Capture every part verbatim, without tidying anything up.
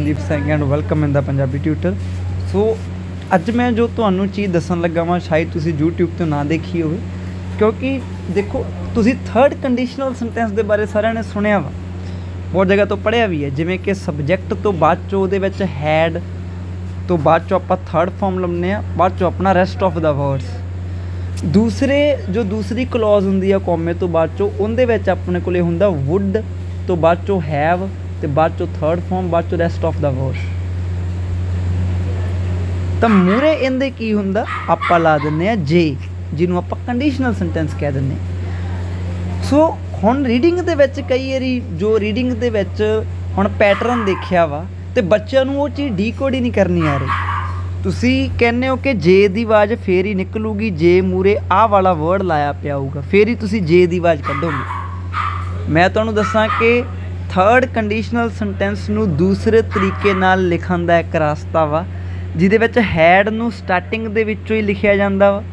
Mandeep Singh and welcome in the Punjabi tutor. So अज मैं जो तुहानू चीज़ दसन लगा वा शायद तुसी यूट्यूब तो ना देखी हो, क्योंकि देखो तुसी थर्ड कंडीशनल सेंटेंस के बारे सारे ने सुनिया वा, बहुत जगह तो पढ़िया भी है, जिमें कि सबजैक्ट तो बाद चो उहदे विच हैड तो बाद चो आपां थर्ड फॉर्म लभने आ, बाद चो अपना रेस्ट ऑफ द वर्ड्स। दूसरे जो दूसरी क्लॉज हुंदी है कॉमे तो बाद चो उहदे विच अपने कोले हुंदा वुड तो बाद चो हैव तो बाद चो थर्ड फॉर्म बाद चो रेस्ट ऑफ द वर्ड्स। तो मूरे इहदे की हुंदा आपां ला दिंदे आ जे, जिन्हों आपां कंडीशनल सेंटेंस कह दिंदे। सो हुण रीडिंग दे विच कई वारी जो रीडिंग दे विच हुण पैटर्न देखिया वा ते बच्चों नूं वो चीज़ डीकोड ही नहीं करनी आ रही। तुसी कहने हो कि जे दी आवाज़ फेर ही निकलूगी जे मूरे आ वाला वर्ड लाया पिया होगा, फिर ही तुसी जे दी आवाज़ कढोगे। मैं तुहानूं दसां कि थर्ड कंडीशनल सेंटेंस नूं दूसरे तरीके नाल लिखण दा एक रास्ता वा, जिहदे विच हैड नूं स्टार्टिंग दे विचों ही लिखिया जांदा वा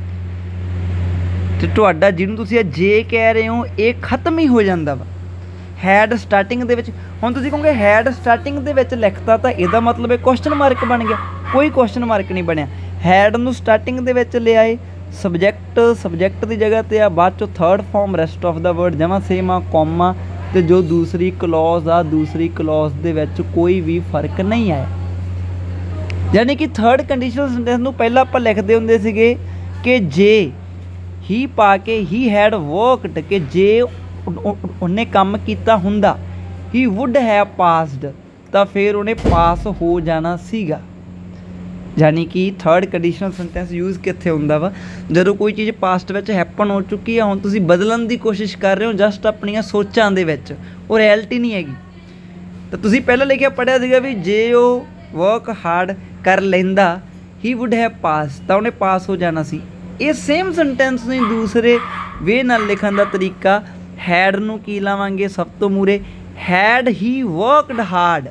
ते तुहाडा जिहनूं तुसीं जे कह रहे हो ये खत्म ही हो जांदा वा। हैड स्टार्टिंग दे विच हुण तुसीं कहोगे हैड स्टार्टिंग दे विच लिखता तो इहदा मतलब एक क्वेश्चन मार्क बन गया, कोई क्वेश्चन मार्क नहीं बनया। हैड नूं स्टार्टिंग दे विच ले आए, सबजैक्ट सबजैक्ट की जगह ते आ, बाद चो third form rest of the word जमा सेम आ, कॉमा तो जो दूसरी क्लॉज आ दूसरी क्लॉज दे विच कोई भी फर्क नहीं आया। यानी कि थर्ड कंडीशनल सेंटेंस नूं पहला आपां लिखदे हुंदे सीगे कि जे ही पा के ही हैड वर्कड कि जे उन्हें काम कीता हुंदा, ही वुड हैव पासड तो फिर उन्हें पास हो जाना सीगा। यानी कि थर्ड कंडीशनल सेंटेंस यूज़ कित्थे हुंदा वा जदों कोई चीज़ पास्ट विच हैपन हो चुकी है, हुण तुसीं बदलण दी कोशिश कर रहे हो जस्ट अपनियां सोचां दे विच, वो रियलिटी नहीं हैगी। तो तुसीं पहले लिखिया पढ़िया सीगा भी जे वो वर्क हार्ड कर लैंदा ही वुड हैव पास तो उन्हें पास हो जाना सी। ये सेम सेंटेंस ने दूसरे वे नाल लिखण दा तरीका हैड नूं की लावांगे सब तो Moore had he worked hard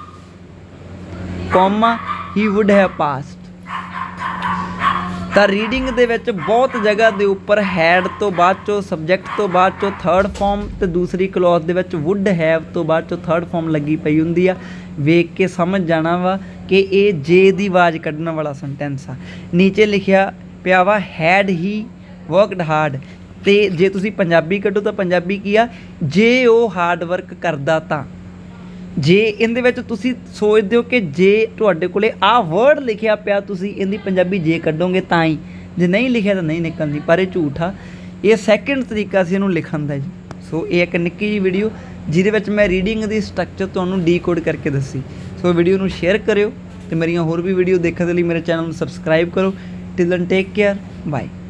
comma he would have passed. तो रीडिंग दे विच बहुत जगह दे उपर हैड तो बाद चो सबजैक्ट तो बाद चो थर्ड फॉर्म तो दूसरी क्लॉज दे विच वुड हैव तो बाद चो थर्ड फॉर्म लगी पई हुंदी आ। वेख के समझ जाना वा कि ये जे दी आवाज़ कढ़ने वाला सेंटेंस आ। नीचे लिखिया पिया वा हैड ही वर्कड हार्ड, तो जे तुसी पंजाबी कढो तो पंजाबी की आ जे वो हार्ड वर्क करदा तां। जे इहदे विच तुसी सोचदे हो कि जे तुहाडे कोले आ वर्ड लिखिया पिया तुसी इहदी पंजाबी जे कढोगे तां ही, जे नहीं लिखिया तो नहीं निकलनी, पर ये झूठ आ। ये सैकेंड तरीका सी इहनूं लिखण दा जी। सो ये एक निक्की जी वीडियो जिहदे विच मैं रीडिंग दी स्ट्रक्चर तुहानूं डीकोड करके दसी। सो वीडियो नूं शेयर करियो ते मेरियां होर भी वीडियो देखण दे लई मेरे चैनल नूं सबसक्राइब करो। Till then take care, bye.